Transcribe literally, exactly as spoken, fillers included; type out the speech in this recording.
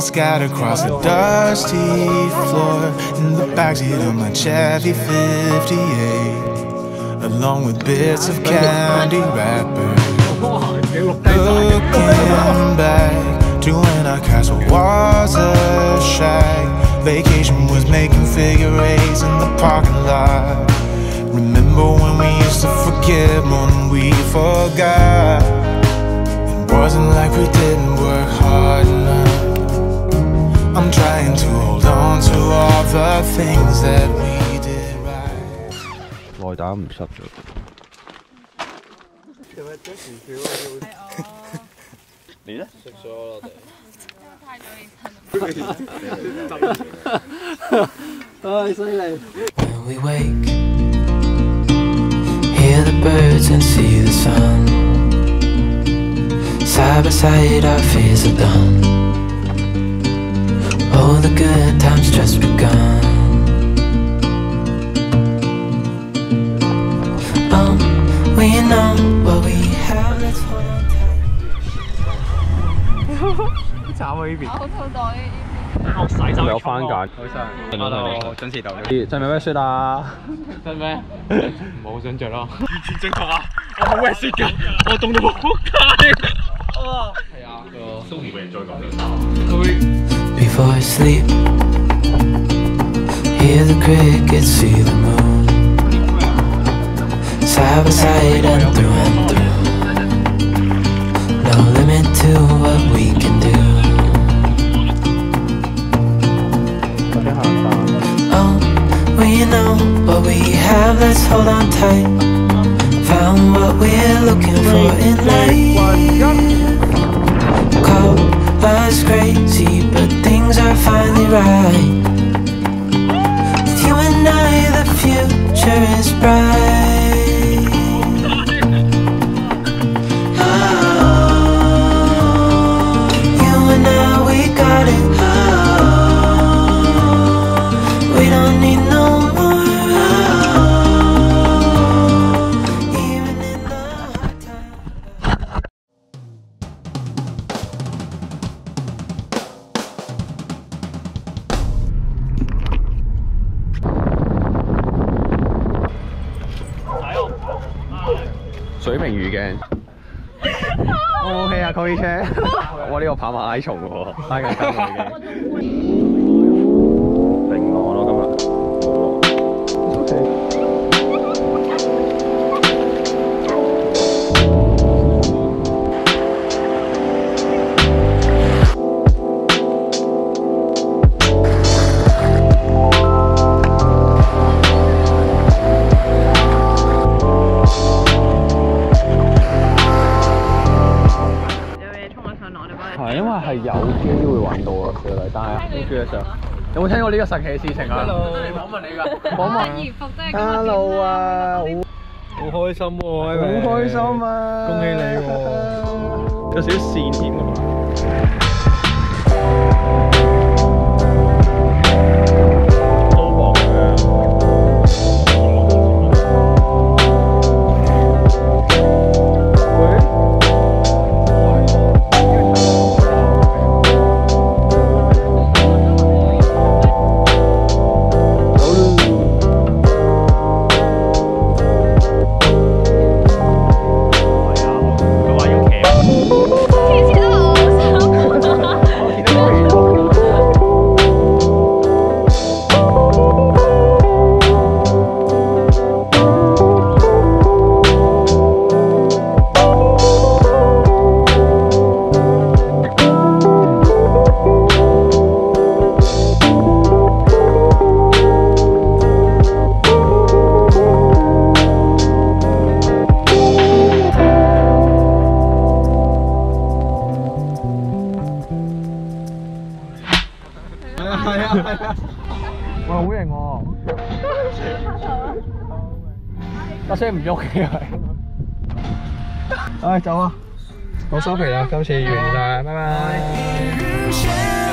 scattered across the dusty floor in the backseat of my Chevy fifty-eight, along with bits of candy wrappers. Looking back to when our castle was a shack, vacation was making figure eights in the parking lot. Remember when we used to forgive more than we forgot? It wasn't like we didn't work hard enough. I'm trying to hold on to all the things that we did right. 內膽唔濕咗。你咧？食咗我哋。太早起身。唉，犀利。When we wake, hear the birds and see the sun. Side by side, our fears are done. Oh, the good times just begun. Oh, we know what we have. Let's hold on tight. 慘啊！呢邊。好肚袋。我洗手。有番梘。開心。Hello，準時到。着咪 wet 啊？真咩？唔好想着咯。完全正確啊！我冇 wet 㗎，我凍到仆街。啊，係啊，個都唔會再講呢個。Before I sleep, hear the crickets, see the moon. Side by side and through and through. No limit to what we can do. Oh, we know what we have, let's hold on tight. Found what we're looking for in life. Call us crazy, but things are finally right. With you and I, the future is bright. Oh, you and I, we got it. Oh, we don't need no more. Oh, even in the hard times. 水平魚鏡 ，O K 啊 ，Coach 車，我呢個跑馬拉松喎，拉緊筋喎已經。零我咯今日。O K。係因為係有機會揾到啊，小麗，但係好嘅時候，有冇聽過呢個神奇嘅事情啊 ？Hello， 訪問你㗎，訪問。Hello 啊，好好開心喎，好開心啊！恭喜你喎，有少少跣添㗎嘛。哇，好型喎！架車唔喐嘅係。唉，走啊！我收皮啦，今次完晒，拜拜。